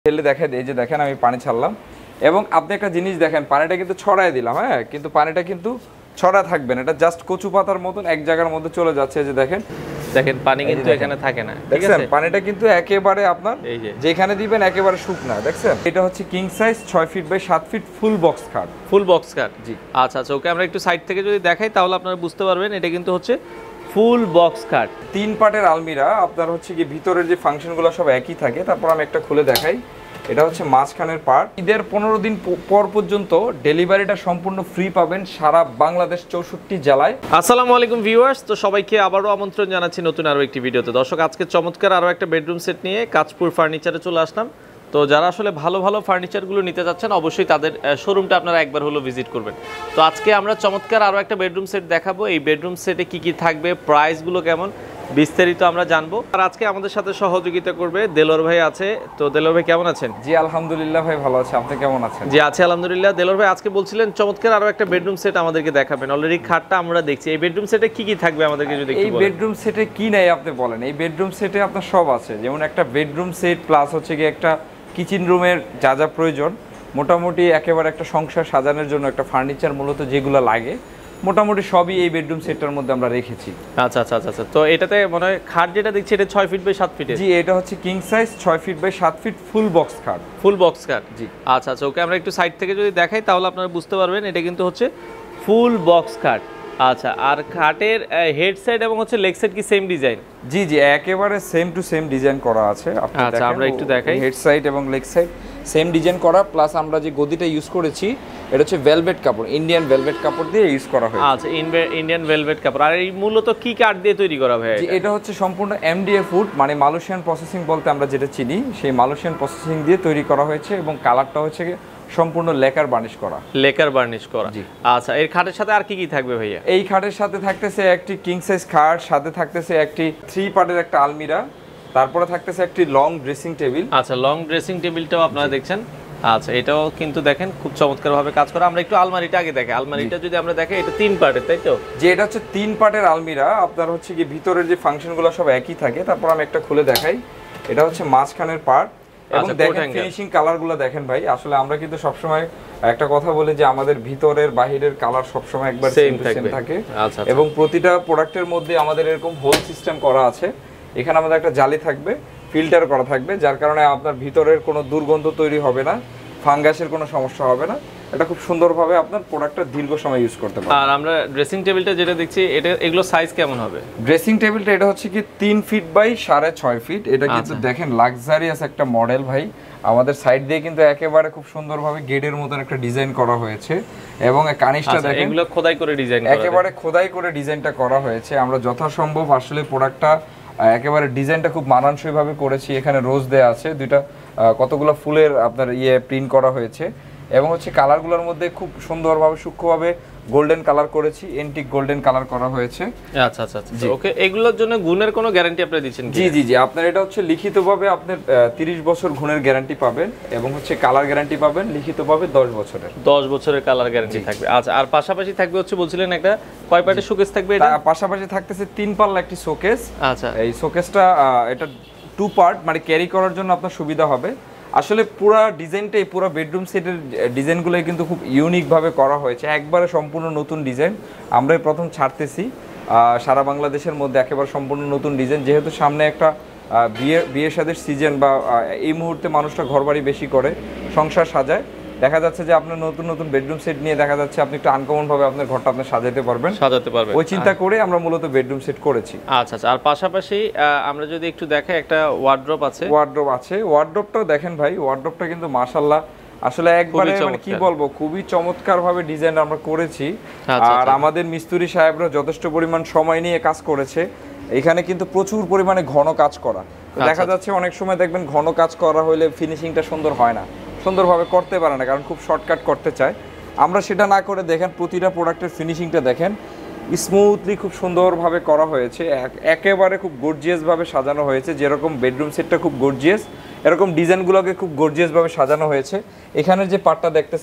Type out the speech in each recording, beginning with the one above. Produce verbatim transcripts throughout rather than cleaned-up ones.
ঢেলে দেখেন, এই যে দেখেন আমি পানি ছাড়লাম এবং আপনি একটা জিনিস দেখেন, পানিটা কিন্তু ছড়ায় দিলাম, হ্যাঁ, কিন্তু পানিটা কিন্তু ছড়া থাকবে না, এটা জাস্ট কচু পাতার মতন এক জায়গার মধ্যে চলে যাচ্ছে। এই যে দেখেন দেখেন পানি কিন্তু এখানে থাকে না, ঠিক দেখছেন আছে? পানিটা কিন্তু একেবারে আপনার এই যে যেখানে দিবেন একেবারে শুকনা, দেখছেন? এটা হচ্ছে কিং সাইজ ছয় ফিট বাই সাত ফিট ফুল বক্স খাট। ফুল বক্স খাট, জি। আচ্ছা আচ্ছা, ওকে আমরা একটু সাইড থেকে যদি দেখাই তাহলে আপনারা বুঝতে পারবেন এটা কিন্তু হচ্ছে ফুল বক্স খাট। তিন পার্টের আলমিরা, আপনার হচ্ছে কি ভিতরের যে ফাংশনগুলো সব একই থাকে। তারপর আমি একটা খুলে দেখাই, এটা হচ্ছে মাঝখানের পার্ট। ঈদের পনেরো দিন পর পর্যন্ত ডেলিভারিটা সম্পূর্ণ ফ্রি পাবেন সারা বাংলাদেশ চৌষট্টি জেলায়। আসসালামু আলাইকুম ভিউয়ার্স, তো সবাইকে আবারও আমন্ত্রণ জানাচ্ছি নতুন আরও একটি ভিডিওতে। দর্শক, আজকে চমৎকার আরও একটা বেডরুম সেট নিয়ে কাঁচপুর ফার্নিচারে চলে আসলাম। তো যারা আসলে ভালো ভালো ফার্নিচারগুলো নিতে যাচ্ছেন অবশ্যই তাদের শোরুমটা আপনারা একবার হলো ভিজিট করবেন। তো আজকে আমরা চমৎকার আরও একটা বেডরুম সেট দেখাবো। এই বেডরুম সেটে কি কি থাকবে, প্রাইসগুলো কেমন, বিস্তারিত আমরা জানবো। আর আজকে আমাদের সাথে সহযোগিতা করবে দেলোর ভাই আছে। তো দেলোর ভাই কেমন আছেন? জি আলহামদুলিল্লাহ ভাই, ভালো আছে। আপনি কেমন আছেন? জি আছি আলহামদুলিল্লাহ। দেলোর ভাই আজকে বলছিলেন চমৎকার আরো একটা বেডরুম সেট আমাদেরকে দেখাবেন। অলরেডি খাটটা আমরা দেখছি, এই বেডরুম সেটে কি কি থাকবে আমাদেরকে যদি একটু এই বলেন। বেডরুম সেটে কি নাই আপনি বলেন। এই বেডরুম সেটে আপনার সব আছে, যেমন একটা বেডরুম সেট প্লাস হচ্ছে কি একটা কিচেন রুমের যা যা প্রয়োজন, মোটামুটি একেবারে একটা সংসার সাজানোর জন্য একটা ফার্নিচার মূলত যেগুলো লাগে মোটামুটি সবই এই বেডরুম সেটটার মধ্যে আমরা রেখেছি। আচ্ছা আচ্ছা আচ্ছা, তো এটাতে মনে হয় খাট যেটা দেখছি এটা ছয় ফিট বাই সাত ফিট। জি, এটা হচ্ছে কিং সাইজ ছয় ফিট বাই সাত ফিট ফুল বক্স খাট। ফুল বক্স খাট, জি। আচ্ছা আচ্ছা, ওকে আমরা একটু সাইড থেকে যদি দেখাই তাহলে আপনারা বুঝতে পারবেন এটা কিন্তু হচ্ছে ফুল বক্স খাট। আচ্ছা, আর খাটের হেড সাইড এবং হচ্ছে লেগ সাইড কি সেম ডিজাইন? জি জি, একেবারে সেম টু সেম ডিজাইন করা আছে। আচ্ছা, আমরা একটু দেখাই। হেড সাইড এবং লেগ সাইড সেম ডিজাইন করা, প্লাস আমরা যে গদিটা ইউজ করেছি এটা হচ্ছে ভেলভেট কাপড়, ইন্ডিয়ান ভেলভেট কাপড় দিয়ে ইউজ করা হয়েছে। আচ্ছা, ইন্ডিয়ান ভেলভেট কাপড়। আর এই মূলত কি কাঠ দিয়ে তৈরি করা হয়? জি, এটা হচ্ছে সম্পূর্ণ এমডিএফ উড, মানে মালয়েশিয়ান প্রসেসিং বলতে আমরা যেটা চিনি সেই মালয়েশিয়ান প্রসেসিং দিয়ে তৈরি করা হয়েছে এবং কালারটা হচ্ছে সম্পূর্ণ লেকার বার্নিশ করা। লেকার বার্নিশ করা, জি। আচ্ছা, এর খাটের সাথে আর কি কি থাকবে ভাইয়া? এই খাটের সাথে থাকতেছে একটি কিং সাইজ খাট, সাথে থাকতেছে একটি থ্রি পার্টের একটা আলমিরা, তারপরে থাকতেছে একটি লং ড্রেসিং টেবিল। আচ্ছা, লং ড্রেসিং টেবিলটাও আপনারা দেখছেন। আচ্ছা, এটাও কিন্তু দেখেন খুব চমৎকার ভাবে কাজ করা। আমরা একটু আলমারিটা আগে দেখি। আলমারিটা যদি আমরা দেখি এটা তিন পার্টের, তাই তো? যে এটা হচ্ছে তিন পার্টের আলমিরা, আপনার হচ্ছে কি ভিতরের যে ফাংশনগুলো সব একই থাকে। তারপর আমি একটা খুলে দেখাই, এটা হচ্ছে মাঝখানের পার্ট এবং দেখেন ফিনিশিং কালারগুলো দেখেন ভাই। আসলে আমরা কিন্তু সবসময় একটা কথা বলি যে আমাদের ভিতরের বাহিরের কালার সবসময় একবার সেম সেম থাকে এবং প্রতিটা প্রোডাক্টের মধ্যে আমাদের এরকম হোল সিস্টেম করা আছে। এখানে আমাদের একটা জালি থাকবে, ফিল্টার করা থাকবে, যার কারণে আপনার ভিতরের কোনো দুর্গন্ধ তৈরি হবে না, ফাঙ্গাসের কোনো সমস্যা হবে না। এটা খুব সুন্দরভাবে আপনার প্রোডাক্টটা দীর্ঘ সময় ইউজ করতে পারবেন। আর আমরা ড্রেসিং টেবিলটা যেটা দেখছি এটা এগুলো সাইজ কেমন হবে? ড্রেসিং টেবিলটা এটা হচ্ছে কি তিন ফিট বাই সাড়ে ছয় ফিট। এটা কিন্তু দেখেন লাক্সারিয়াস একটা মডেল ভাই। আমাদের সাইড দিয়ে কিন্তু একেবারে খুব সুন্দরভাবে গেটের মতন একটা ডিজাইন করা হয়েছে এবং কানিশটা দেখেন এগুলো খোদাই করে ডিজাইন করা, একেবারে খোদাই করে ডিজাইনটা করা হয়েছে। আমরা যথাসম্ভব আসলে প্রোডাক্টটা একেবারে ডিজাইনটা খুব মানানসই ভাবে করেছি। এখানে রোজ দেয়া আছে, দুইটা কতগুলো ফুলের আপনার ইয়ে প্রিন্ট করা হয়েছে এবং হচ্ছে কালারগুলোর মধ্যে খুব সুন্দরভাবে সূক্ষ্মভাবে গোল্ডেন কালার করেছি, এন্টিক গোল্ডেন কালার করা হয়েছে। আচ্ছা আচ্ছা আচ্ছা, ওকে। এগুলোর জন্য গুণের কোনো গ্যারান্টি আপনি দিচ্ছেন? জি জি জি, আপনার এটা হচ্ছে লিখিতভাবে আপনি তিরিশ বছর গুণের গ্যারান্টি পাবেন এবং হচ্ছে কালার গ্যারান্টি পাবেন লিখিতভাবে দশ বছরের। দশ বছরের কালার গ্যারান্টি থাকবে। আচ্ছা, আর পাশাপাশি থাকবে হচ্ছে বলছিলেন একটা কয় পার্টের শোকেস থাকবে? এটা পাশাপাশি থাকতেছে তিন পাল্লা একটি শোকেস। আচ্ছা, এই শোকেসটা এটা টু পার্ট, মানে ক্যারি করার জন্য আপনার সুবিধা হবে। আসলে পুরো ডিজাইনটাই, পুরো বেডরুম সেটের ডিজাইনগুলোই কিন্তু খুব ইউনিকভাবে করা হয়েছে, একবারে সম্পূর্ণ নতুন ডিজাইন। আমরাই প্রথম ছাড়তেছি সারা বাংলাদেশের মধ্যে একেবারে সম্পূর্ণ নতুন ডিজাইন, যেহেতু সামনে একটা বিয়ে বিয়ে শাদীর সিজন বা এই মুহূর্তে মানুষটা ঘরবাড়ি বেশি করে সংসার সাজায়, দেখা যাচ্ছে যে আপনার নতুন নতুন বেডরুম সেট নিয়ে দেখা যাচ্ছে আপনি একটু আনকমন ভাবে আপনার ঘরটা আপনি সাজাতে পারবেন সাজাতে পারবেন ওই চিন্তা করে আমরা মূলত বেডরুম সেট করেছি। আচ্ছা আচ্ছা, আর পাশাপাশি আমরা যদি একটু দেখাই একটা ওয়ার্ড্রোব আছে। ওয়ার্ড্রোব আছে, ওয়ার্ড্রোবটাও দেখেন ভাই, ওয়ার্ড্রোবটা কিন্তু মাশাআল্লাহ আসলে একবারে মানে কি বলবো খুবই চমৎকার ভাবে ডিজাইন আমরা করেছি। আর আমাদের মিস্ত্রি সাহেবরা যথেষ্ট পরিমাণ সময় নিয়ে কাজ করেছে। এখানে কিন্তু প্রচুর পরিমাণে ঘন কাজ করা, দেখা যাচ্ছে অনেক সময় দেখবেন ঘন কাজ করা হলে ফিনিশিংটা সুন্দর হয় না, সুন্দরভাবে করতে পারে না, কারণ খুব শর্টকাট করতে চায়। আমরা সেটা না করে দেখেন প্রতিটা প্রোডাক্টের ফিনিশিংটা দেখেন স্মুথলি খুব সুন্দরভাবে করা হয়েছে, একেবারে খুব গর্জিয়াসভাবে সাজানো হয়েছে। যেরকম বেডরুম সেটটা খুব গর্জিয়াস, এরকম ডিজাইনগুলোকে খুব গর্জিয়াসভাবে সাজানো হয়েছে। এখানের যে পার্টটা দেখতেছেন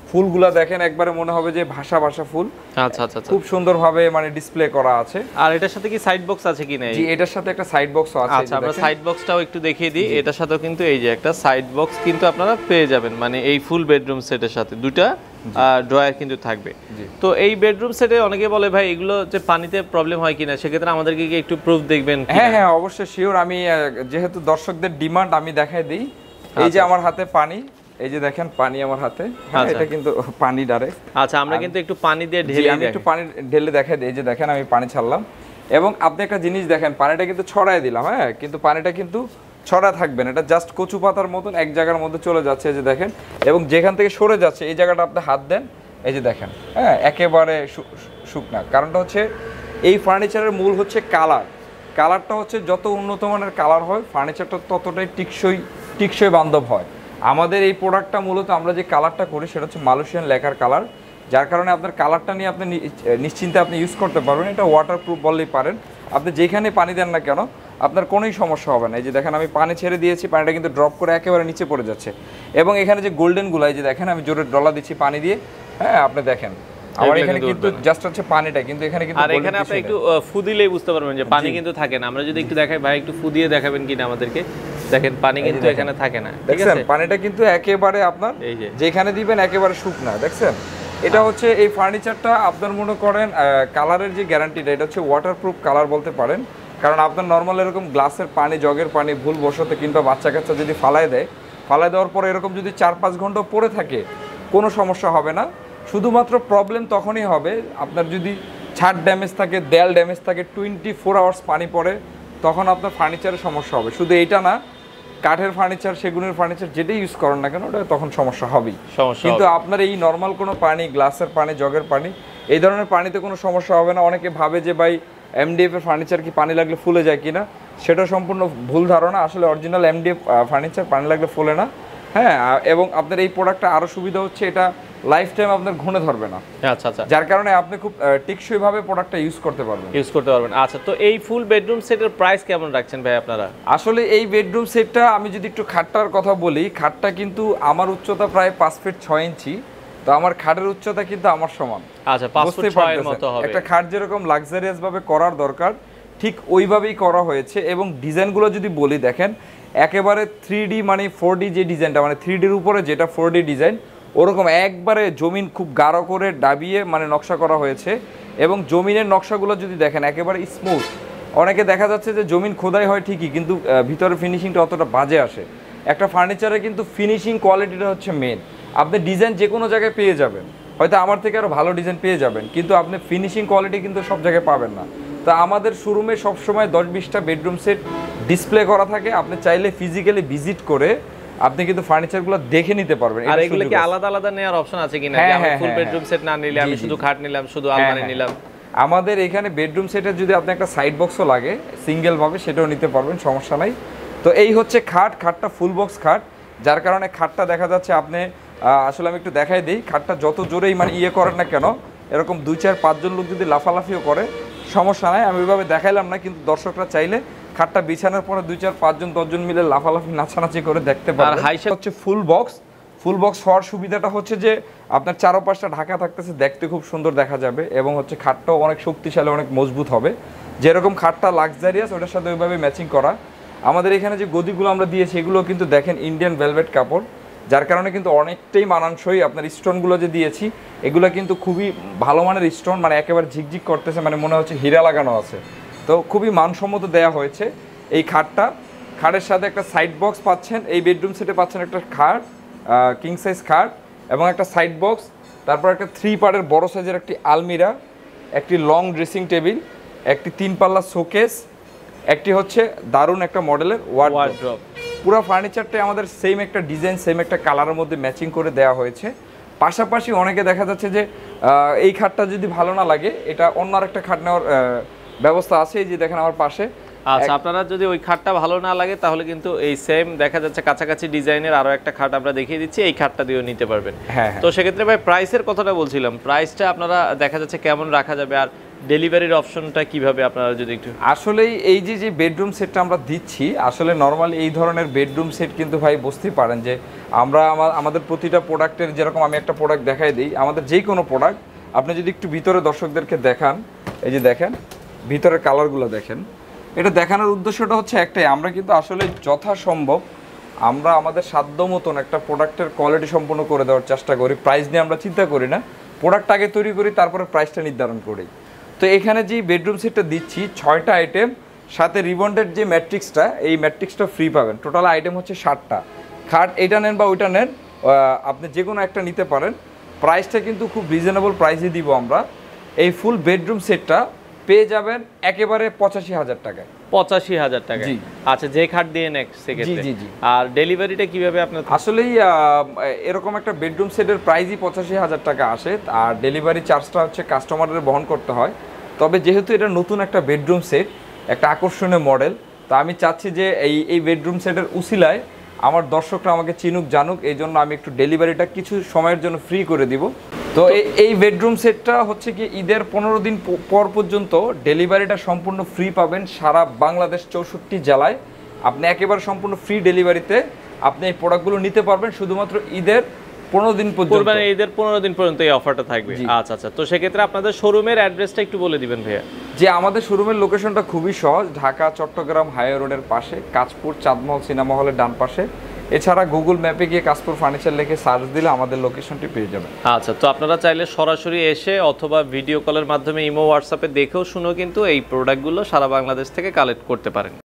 ফুলগুলা দেখেন একবারে মনে হবে যে ভাষা ভাষা ফুল। আচ্ছা আচ্ছা খুব সুন্দরভাবে মানে ডিসপ্লে করা আছে। আর এটার সাথে কি সাইড বক্স আছে কি না? জি, এটার সাথে একটা সাইড বক্সও আছে। আচ্ছা, আমরা সাইড বক্সটাও একটু দেখিয়ে দিই। এটার সাথেও কিন্তু এই যে একটা সাইড বক্স কিন্তু আপনারা পেয়ে যাবেন, মানে এই ফুল বেডরুম সেটের সাথে দুটো ড্রয়ার কিন্তু থাকবে। তো এই বেডরুম সেটে অনেকে বলে ভাই এগুলো যে পানিতে প্রবলেম হয় কিনা, সেক্ষেত্রে আমাদেরকে কি একটু প্রুফ দেখবেন? হ্যাঁ হ্যাঁ অবশ্যই শিওর। আমি যেহেতু দর্শকদের ডিমান্ড আমি দেখাই দিই। এই যে আমার হাতে পানি, এই যে দেখেন পানি আমার হাতে, এটা কিন্তু পানি ডাইরেক্ট। আচ্ছা, আমরা কিন্তু একটু পানি দিয়ে ঢেলে আমি একটু পানি ঢেলে দেখাই দিই। এই যে দেখেন আমি পানি ছাড়লাম, এবং আপনি একটা জিনিস দেখেন পানিটা কিন্তু ছড়াই দিলাম, হ্যাঁ, কিন্তু পানিটা কিন্তু ছড়া থাকবে না, এটা জাস্ট কচু পাতার মতন এক জায়গার মধ্যে চলে যাচ্ছে। এই যে দেখেন, এবং যেখান থেকে সরে যাচ্ছে এই জায়গাটা আপনি হাত দেন, এই যে দেখেন, হ্যাঁ, একেবারে শুকনা। কারণটা হচ্ছে এই ফার্নিচারের মূল হচ্ছে কালার। কালারটা হচ্ছে যত উন্নত মানের কালার হয় ফার্নিচারটা ততটাই টিকসই টিকসই বান্ধব হয়। আমাদের এই প্রোডাক্টটা মূলত আমরা যে কালারটা করি সেটা হচ্ছে মালয়েশিয়ান লেকার কালার, যার কারণে আপনার কালারটা নিয়ে আপনি নিশ্চিন্তে আপনি ইউজ করতে পারবেন। এটা ওয়াটারপ্রুফ বললেই পারেন। আপনি যেখানে পানি দেন না কেন আপনার কোনোই সমস্যা হবে না। এই যে দেখেন আমি পানি ছেড়ে দিয়েছি, পানিটা কিন্তু ড্রপ করে একেবারে নিচে পড়ে যাচ্ছে। এবং এখানে যে গোল্ডেনগুলো, এই যে দেখেন আমি জোরে ডলা দিচ্ছি পানি দিয়ে, হ্যাঁ, আপনি দেখেন আমার এখানে কিন্তু জাস্ট হচ্ছে পানিটা, কিন্তু এখানে কিন্তু আর এখানে আপনি একটু ফু দিলেই বুঝতে পারবেন যে পানি কিন্তু থাকে না। আমরা যদি একটু দেখাই ভাই, একটু ফু দিয়ে দেখাবেন কিনা আমাদেরকে? দেখেন পানি কিন্তু এখানে থাকে না, ঠিক আছে? পানিটা কিন্তু একেবারে আপনার যেখানে দিবেন একেবারে শুকনা, দেখছেন? এটা হচ্ছে এই ফার্নিচারটা আপনার মনে করেন কালারের যে গ্যারান্টিটা, এটা হচ্ছে ওয়াটারপ্রুফ কালার বলতে পারেন। কারণ আপনার নর্মাল এরকম গ্লাসের পানি, জগের পানি ভুল বশত কিংবা বাচ্চা কাচ্চা যদি ফালায় দেয়, ফালায় দেওয়ার পরে এরকম যদি চার পাঁচ ঘন্টা পড়ে থাকে কোনো সমস্যা হবে না। শুধুমাত্র প্রবলেম তখনই হবে আপনার যদি ছাদ ড্যামেজ থাকে, দেয়াল ড্যামেজ থাকে, টোয়েন্টি ফোর আওয়ার্স পানি পড়ে, তখন আপনার ফার্নিচারের সমস্যা হবে। শুধু এইটা না, কাঠের ফার্নিচার, সেগুনের ফার্নিচার যেটাই ইউজ করেন না কেন ওটা তখন সমস্যা হবেই। কিন্তু আপনার এই নর্মাল কোনো পানি, গ্লাসের পানি, জগের পানি, এই ধরনের পানিতে কোনো সমস্যা হবে না। অনেকে ভাবে যে ভাই এমডিএফ এর ফার্নিচার কি পানি লাগলে ফুলে যায় কিনা, সেটা সম্পূর্ণ ভুল ধারণা। আসলে অরিজিনাল এমডিএফ ফার্নিচার পানি লাগলে ফুলে না, হ্যাঁ। এবং আপনার এই প্রোডাক্টটা আরও সুবিধা হচ্ছে এটা লাইফ টাইম আপনার ঘুরে ধরবে না। আচ্ছা আচ্ছা, যার কারণে আপনি খুব টেকসই ভাবে প্রোডাক্টটা ইউজ করতে পারবেন ইউজ করতে পারবেন আচ্ছা, তো এই ফুল বেডরুম সেটের প্রাইস কেমন রাখছেন ভাই আপনারা? আসলে এই বেডরুম সেটটা আমি যদি একটু খাটটার কথা বলি, খাটটা কিন্তু আমার উচ্চতা প্রায় পাঁচ ফিট ছয় ইঞ্চি, তো আমার খাটের উচ্চতা কিন্তু আমার সমান। আচ্ছা, পাঁচ ফিট ছয় এর মতো হবে। একটা খাট যেরকম লাক্সারিয়াস ভাবে করার দরকার ঠিক ওইভাবেই করা হয়েছে। এবং ডিজাইনগুলো যদি বলি, দেখেন একেবারে থ্রি ডি মানে ফোর ডি যে ডিজাইনটা, মানে থ্রি ডির উপরে যেটা ফোর ডি ডিজাইন, ওরকম একবারে জমিন খুব গাঢ় করে ডাবিয়ে মানে নকশা করা হয়েছে। এবং জমিনের নকশাগুলো যদি দেখেন একেবারে স্মুথ। অনেকে দেখা যাচ্ছে যে জমিন খোদাই হয় ঠিকই, কিন্তু ভিতরে ফিনিশিংটা অতটা বাজে আসে। একটা ফার্নিচারে কিন্তু ফিনিশিং কোয়ালিটিটা হচ্ছে মেন। আপনি ডিজাইন যে কোনো জায়গায় পেয়ে যাবেন, হয়তো আমার থেকে আরও ভালো ডিজাইন পেয়ে যাবেন, কিন্তু আপনি ফিনিশিং কোয়ালিটি কিন্তু সব জায়গায় পাবেন না। তো আমাদের শোরুমে সবসময় দশ বিশটা বেডরুম সেট ডিসপ্লে করা থাকে। আপনি চাইলে ফিজিক্যালি ভিজিট করে আপনি কিন্তু ফার্নিচারগুলো দেখে নিতে পারবেন। আর এগুলো কি আলাদা আলাদা নেওয়ার অপশন আছে কিনা? যে আমি ফুল বেডরুম সেট না নিলে আমি শুধু খাট নিলাম, শুধু আলমারি নিলাম? আমাদের এখানে বেডরুম সেটের যদি আপনি একটা সাইড বক্সও লাগে সিঙ্গেল ভাবে, সেটাও নিতে পারবেন, সমস্যা নাই। তো এই হচ্ছে খাট। খাটটা ফুল বক্স খাট, যার কারণে খাটটা দেখা যাচ্ছে আপনি আসলে আমি একটু দেখাই দিই, খাটটা যত জোরেই মানে ইয়ে করেন না কেন, এরকম দুই চার পাঁচজন লোক যদি লাফালাফিও করে সমস্যা নাই। আমি ওইভাবে দেখাইলাম না, কিন্তু দর্শকরা চাইলে খাটটা বিছানোর পরে দুই চার পাঁচজন দশজন মিলে লাফালাফি নাচানাচি করে দেখতে পারে। আর হাইসা হচ্ছে ফুল বক্স। ফুল বক্স হওয়ার সুবিধাটা হচ্ছে যে আপনার চারপাশটা ঢাকা থাকতেছে, দেখতে খুব সুন্দর দেখা যাবে। এবং হচ্ছে খাটটাও অনেক শক্তিশালী, অনেক মজবুত হবে। যেরকম খাটটা লাক্সারিয়াস ওটার সাথে ওইভাবে ম্যাচিং করা। আমাদের এখানে যে গদিগুলো আমরা দিয়েছি এগুলো কিন্তু দেখেন ইন্ডিয়ান ভেলভেট কাপড়, যার কারণে কিন্তু অনেকটাই মানানসই। আপনার স্টোনগুলো যে দিয়েছি এগুলো কিন্তু খুবই ভালো মানের স্টোন, মানে একেবারে ঝিকঝিক করতেছে, মানে মনে হচ্ছে হীরা লাগানো আছে। তো খুবই মানসম্মত দেয়া হয়েছে এই খাটটা। খাটের সাথে একটা সাইড বক্স পাচ্ছেন, এই বেডরুম সেটে পাচ্ছেন একটা খাট, কিং সাইজ খাট এবং একটা সাইড বক্স, তারপর একটা থ্রি পার্টের বড় সাইজের একটি আলমিরা, একটি লং ড্রেসিং টেবিল, একটি তিন পাল্লা শোকেস, একটি হচ্ছে দারুণ একটা মডেলের ওয়ার্ড্রপ। পুরো ফার্নিচারটাই আমাদের সেম একটা ডিজাইন, সেম একটা কালারের মধ্যে ম্যাচিং করে দেওয়া হয়েছে। পাশাপাশি অনেকে দেখা যাচ্ছে যে এই খাটটা যদি ভালো না লাগে, এটা অন্য আরেকটা খাট নেওয়ার ব্যবস্থা আছে। এই যে দেখেন আমার পাশে। আচ্ছা, আপনারা যদি ওই খাটটা ভালো না লাগে তাহলে কিন্তু এই সেম দেখা যাচ্ছে কাছাকাছি ডিজাইনের আরো একটা খাট আমরা দেখিয়ে দিচ্ছি, এই খাটটা দিয়েও নিতে পারবেন। হ্যাঁ, তো সেক্ষেত্রে ভাই প্রাইসের কথাটা বলছিলাম, প্রাইসটা আপনারা দেখা যাচ্ছে কেমন রাখা যাবে, আর ডেলিভারির অপশনটা কিভাবে আপনারা যদি একটু আসলে এই যে যে বেডরুম সেটটা আমরা দিচ্ছি আসলে নরমালি এই ধরনের বেডরুম সেট কিন্তু ভাই বুঝতেই পারেন যে আমরা আমাদের প্রতিটা প্রোডাক্টের যেরকম আমি একটা প্রোডাক্ট দেখাই দিই আমাদের যেই কোনো প্রোডাক্ট আপনি যদি একটু ভিতরে দর্শকদেরকে দেখান এই যে দেখেন ভিতরের কালারগুলো দেখেন এটা দেখানোর উদ্দেশ্যটা হচ্ছে একটাই আমরা কিন্তু আসলে যথাসম্ভব আমরা আমাদের সাধ্য মতন একটা প্রোডাক্টের কোয়ালিটি সম্পন্ন করে দেওয়ার চেষ্টা করি প্রাইস নিয়ে আমরা চিন্তা করি না প্রোডাক্ট আগে তৈরি করি তারপরে প্রাইসটা নির্ধারণ করি তো এখানে যে বেডরুম সেটটা দিচ্ছি ছয়টা আইটেম সাথে রিবন্ডেড যে ম্যাট্রিক্সটা এই ম্যাট্রিক্সটা ফ্রি পাবেন টোটাল আইটেম হচ্ছে ষাটটা খাট এইটা নেন বা ওইটা নেন আপনি যে কোনো একটা নিতে পারেন প্রাইসটা কিন্তু খুব রিজনেবল প্রাইসে দিব আমরা এই ফুল বেডরুম সেটটা পেয়ে যাবেন একেবারে পঁচাশি হাজার টাকায় পঁচাশি হাজার টাকা আচ্ছা যে খাট দিয়ে নেক্সট সেক্ষেত্রে জি জি আর ডেলিভারিটা কিভাবে আপনার আসলেই এরকম একটা বেডরুম সেটের প্রাইসই পঁচাশি হাজার টাকা আসে আর ডেলিভারি চার্জটা হচ্ছে কাস্টমারের বহন করতে হয় তবে যেহেতু এটা নতুন একটা বেডরুম সেট একটা আকর্ষণীয় মডেল তো আমি চাচ্ছি যে এই এই বেডরুম সেটের উসিলায় আমার দর্শকরা আমাকে চিনুক জানুক এই জন্য আমি একটু ডেলিভারিটা কিছু সময়ের জন্য ফ্রি করে দিব তো এই বেডরুম সেটটা হচ্ছে কি ঈদের পনেরো দিন পর পর্যন্ত ডেলিভারিটা সম্পূর্ণ ফ্রি পাবেন সারা বাংলাদেশ চৌষট্টি জেলায় আপনি একেবারে সম্পূর্ণ ফ্রি ডেলিভারিতে আপনি এই প্রোডাক্টগুলো নিতে পারবেন শুধুমাত্র ঈদের পনেরো দিন পর্যন্ত মানে ঈদের পনেরো দিন পর্যন্ত এই অফারটা থাকবে আচ্ছা আচ্ছা তো সেক্ষেত্রে আপনাদের শোরুমের অ্যাড্রেসটা একটু বলে দিবেন ভাইয়া যে আমাদের শোরুমের লোকেশনটা খুবই সহজ ঢাকা চট্টগ্রাম হাইওয়ে রোডের পাশে কাঁচপুর চাঁদমহল সিনেমা হলের ডান পাশে এছাড়া গুগল ম্যাপে গিয়ে কাঁচপুর ফার্নিচার লিখে সার্চ দিলে আমাদের লোকেশনটি পেয়ে যাবেন আচ্ছা তো আপনারা চাইলে সরাসরি এসে অথবা ভিডিও কলের মাধ্যমে ইমো হোয়াটসঅ্যাপে দেখেও শুনেও কিন্তু এই প্রোডাক্টগুলো সারা বাংলাদেশ থেকে কালেক্ট করতে পারেন